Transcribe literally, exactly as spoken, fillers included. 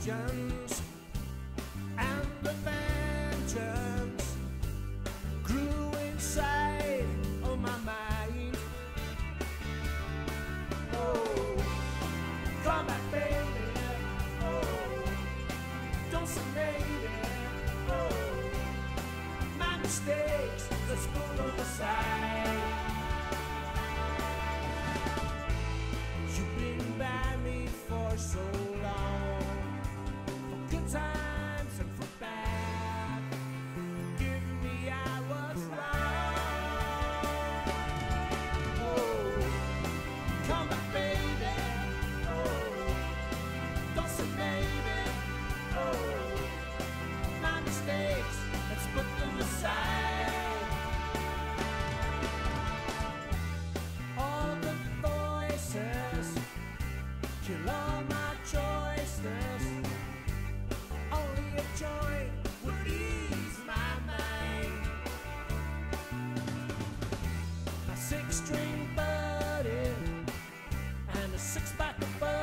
questions and the vengeance grew inside of my mind. Oh, come back, baby. Oh, don't say maybe. Oh, my mistakes, let's put them aside. You've been by me for so long, for good times and for bad. Forgive me, I was wrong. Oh, come back, baby. Oh, don't say maybe. Oh, my mistakes, let's put them aside. All the voices kill all my choices. Only a joy would ease my mind. My six-string buddy and a six-pack of bud.